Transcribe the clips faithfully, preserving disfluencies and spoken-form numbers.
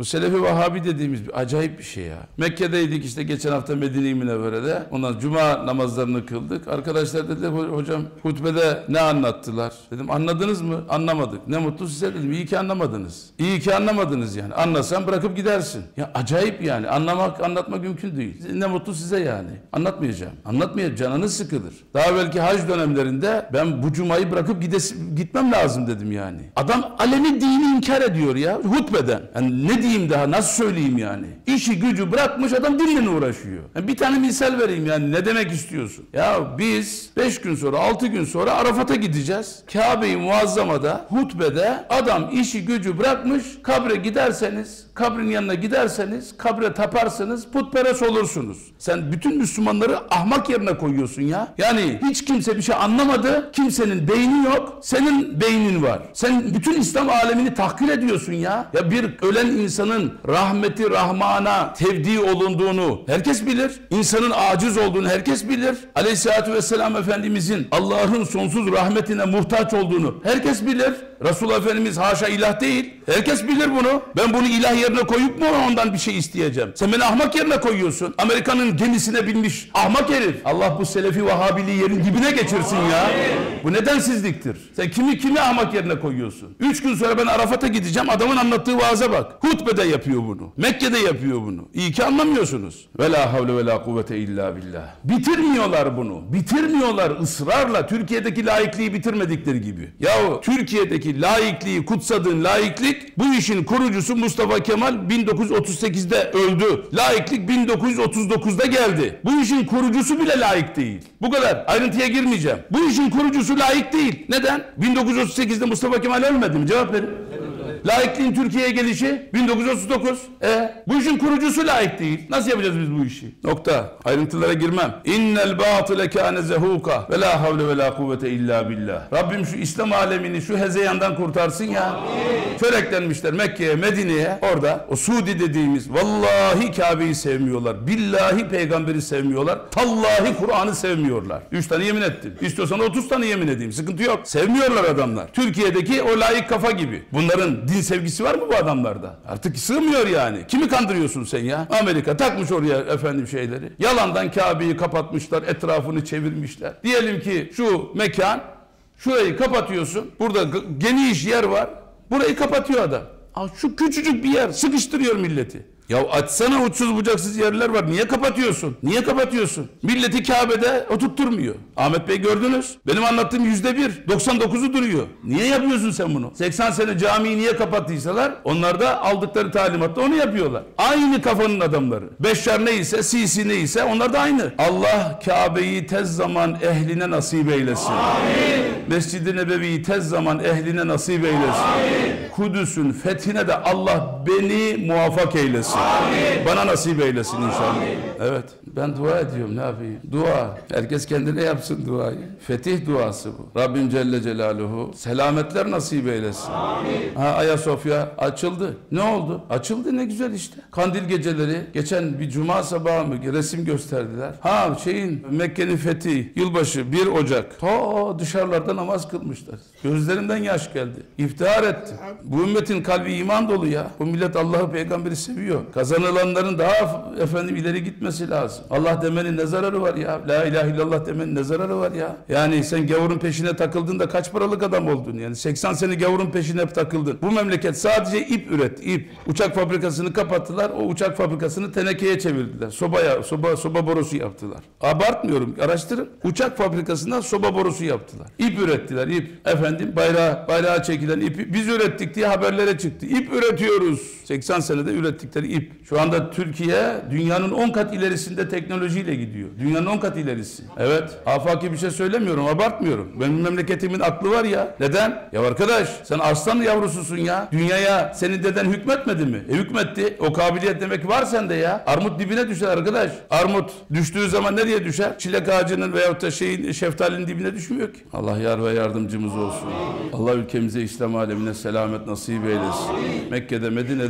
Bu Selefi Vahhabi dediğimiz bir acayip bir şey ya. Mekke'deydik işte geçen hafta Medine-i Münevvere'de. Ondan cuma namazlarını kıldık. Arkadaşlar dediler hocam hutbede ne anlattılar? Dedim anladınız mı? Anlamadık. Ne mutlu size dedim. İyi ki anlamadınız. İyi ki anlamadınız yani. Anlasan bırakıp gidersin. Ya acayip yani. Anlamak, anlatmak mümkün değil. Ne mutlu size yani. Anlatmayacağım. Anlatmayacağım. Canınız sıkılır. Daha belki hac dönemlerinde ben bu cumayı bırakıp gidesim, gitmem lazım dedim yani. Adam alemi dini inkar ediyor ya. Hutbeden. Yani ne diyeyim daha? Nasıl söyleyeyim yani? İşi gücü bırakmış adam dinle uğraşıyor. Yani bir tane misal vereyim yani. Ne demek istiyorsun? Ya biz beş gün sonra, altı gün sonra Arafat'a gideceğiz. Kabe-i Muazzama'da, hutbede adam işi gücü bırakmış. Kabre giderseniz, kabrin yanına giderseniz, kabre taparsınız, putperest olursunuz. Sen bütün Müslümanları ahmak yerine koyuyorsun ya. Yani hiç kimse bir şey anlamadı. Kimsenin beyni yok. Senin beynin var. Sen bütün İslam alemini tahkir ediyorsun ya. Ya bir ölen insanın rahmeti rahmana tevdi olunduğunu herkes bilir. İnsanın aciz olduğunu herkes bilir. Aleyhisselatü Vesselam Efendimizin Allah'ın sonsuz rahmetine muhtaç olduğunu herkes bilir. Resulullah Efendimiz haşa ilah değil. Herkes bilir bunu. Ben bunu ilah yerine koyup mu ondan bir şey isteyeceğim? Sen beni ahmak yerine koyuyorsun. Amerika'nın gemisine binmiş ahmak herif. Allah bu Selefi Vahhabiliği yerin dibine geçirsin ya. Bu nedensizliktir. Sen kimi kimi ahmak yerine koyuyorsun? Üç gün sonra ben Arafat'a gideceğim. Adamın anlattığı vaaza bak. Hutbede yapıyor bunu. Mekke'de yapıyor bunu. İyi ki anlamıyorsunuz. Ve la havle ve la kuvvete illa billah. Bitirmiyorlar bunu. Bitirmiyorlar ısrarla. Türkiye'deki laikliği bitirmedikleri gibi. Yahu Türkiye'deki laikliği kutsadığın laiklik, bu işin kurucusu Mustafa Kemal bin dokuz yüz otuz sekizde öldü. Laiklik bin dokuz yüz otuz dokuzda geldi. Bu işin kurucusu bile laik değil. Bu kadar. Ayrıntıya girmeyeceğim. Bu işin kurucusu laik değil. Neden? bin dokuz yüz otuz sekizde Mustafa Kemal ölmedi mi? Cevap verin. Laikliğin Türkiye'ye gelişi bin dokuz yüz otuz dokuz. E bu işin kurucusu laik değil. Nasıl yapacağız biz bu işi? Nokta. Ayrıntılara girmem. İnnel batile kâne zehuka ve la havle ve la kuvvete illa billah. Rabbim şu İslam alemini şu hezeyandan kurtarsın ya. Amin. Çöreklenmişler Mekke'ye, Medine'ye. Orada o Suudi dediğimiz vallahi Kabe'yi sevmiyorlar. Billahi peygamberi sevmiyorlar. Tallahi Kur'an'ı sevmiyorlar. Üç tane yemin ettim. İstiyorsan otuz tane yemin edeyim. Sıkıntı yok. Sevmiyorlar adamlar. Türkiye'deki o laik kafa gibi. Bunların din sevgisi var mı bu adamlarda? Artık sığmıyor yani. Kimi kandırıyorsun sen ya? Amerika takmış oraya efendim şeyleri. Yalandan Kabe'yi kapatmışlar. Etrafını çevirmişler. Diyelim ki şu mekan, şurayı kapatıyorsun. Burada geniş yer var. Burayı kapatıyor adam. Aa, şu küçücük bir yer sıkıştırıyor milleti. Ya açsana uçsuz bucaksız yerler var. Niye kapatıyorsun? Niye kapatıyorsun? Milleti Kabe'de oturtturmuyor. Ahmet Bey gördünüz. Benim anlattığım yüzde bir. doksan dokuzu duruyor. Niye yapıyorsun sen bunu? seksen sene camiyi niye kapattıysalar onlar da aldıkları talimatta onu yapıyorlar. Aynı kafanın adamları. Beşşar neyse, Sisi neyse onlar da aynı. Allah Kabe'yi tez zaman ehline nasip eylesin. Amin. Mescid-i Nebevi'yi tez zaman ehline nasip eylesin. Amin. Kudüs'ün fethine de Allah beni muvaffak eylesin. Amin. Bana nasip eylesin inşallah. Amin. Evet. Ben dua ediyorum. Ne yapayım? Dua. Herkes kendine yapsın duayı. Fetih duası bu. Rabbim Celle Celaluhu selametler nasip eylesin. Amin. Ha, Ayasofya açıldı. Ne oldu? Açıldı ne güzel işte. Kandil geceleri geçen bir cuma sabahı mı resim gösterdiler. Ha şeyin Mekke'nin fethi yılbaşı bir Ocak. Ta dışarılarda namaz kılmışlar. Gözlerinden yaş geldi. İftihar ettim. Bu ümmetin kalbi iman dolu ya. Bu millet Allah'ı peygamberi seviyor. Kazanılanların daha efendim ileri gitmesi lazım. Allah demenin ne zararı var ya? La ilahe illallah demenin ne zararı var ya? Yani sen gavurun peşine takıldın da kaç paralık adam oldun yani? seksen sene gavurun peşine takıldın. Bu memleket sadece ip üret, ip. Uçak fabrikasını kapattılar. O uçak fabrikasını tenekeye çevirdiler. Sobaya, soba, soba borusu yaptılar. Abartmıyorum. Araştırın. Uçak fabrikasından soba borusu yaptılar. İp ürettiler, ip. Efendim bayrağı, bayrağı çekilen ipi biz ürettik diye haberlere çıktı. İp üretiyoruz. seksen senede ürettikleri ip. Şu anda Türkiye dünyanın on kat ilerisinde teknolojiyle gidiyor. Dünyanın on kat ilerisi. Evet. Afaki bir şey söylemiyorum. Abartmıyorum. Benim memleketimin aklı var ya. Neden? Ya arkadaş sen arslan yavrususun ya. Dünyaya senin deden hükmetmedi mi? E hükmetti. O kabiliyet demek var sende ya. Armut dibine düşer arkadaş. Armut düştüğü zaman nereye düşer? Çilek ağacının veyahut da şeyin şeftalinin dibine düşmüyor ki. Allah yar ve yardımcımız olsun. Allah ülkemize İslam alemine selamet nasip eylesin. Mekke'de Medine'de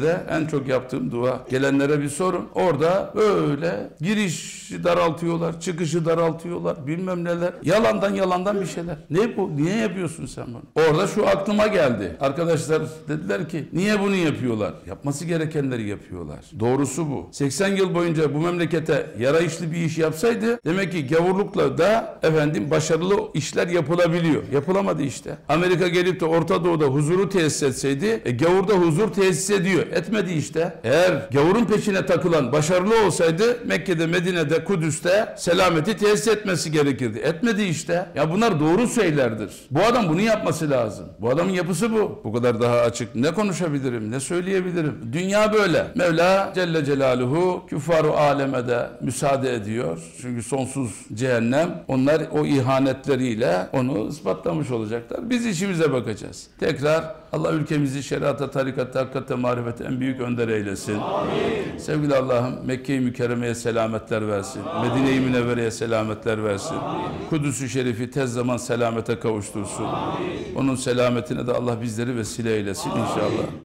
Mekke'de en çok yaptığım dua. Gelenlere bir sorun. Orada böyle girişi daraltıyorlar, çıkışı daraltıyorlar, bilmem neler. Yalandan yalandan bir şeyler. Ne bu? Niye yapıyorsun sen bunu? Orada şu aklıma geldi. Arkadaşlar dediler ki niye bunu yapıyorlar? Yapması gerekenleri yapıyorlar. Doğrusu bu. seksen yıl boyunca bu memlekete yarayışlı bir iş yapsaydı demek ki gavurlukla da efendim başarılı işler yapılabiliyor. Yapılamadı işte. Amerika gelip de Orta Doğu'da huzuru tesis etseydi e, gavurda huzur tesis ediyor. Etmedi işte. Eğer gavurun peşine takılan başarılı olsaydı Mekke'de, Medine'de, Kudüs'te selameti tesis etmesi gerekirdi. Etmedi işte. Ya bunlar doğru şeylerdir. Bu adam bunu yapması lazım. Bu adamın yapısı bu. Bu kadar daha açık. Ne konuşabilirim? Ne söyleyebilirim? Dünya böyle. Mevla Celle Celaluhu küffar-ı aleme de müsaade ediyor. Çünkü sonsuz cehennem. Onlar o ihanetleriyle onu ispatlamış olacaklar. Biz işimize bakacağız. Tekrar Allah ülkemizi şeriata, tarikata, hakikate, marifete en büyük önder eylesin. Amin. Sevgili Allah'ım Mekke-i Mükerreme'ye selametler versin. Medine-i Münevvere'ye selametler versin. Kudüs-ü Şerif'i tez zaman selamete kavuştursun. Amin. Onun selametine de Allah bizleri vesile eylesin inşallah.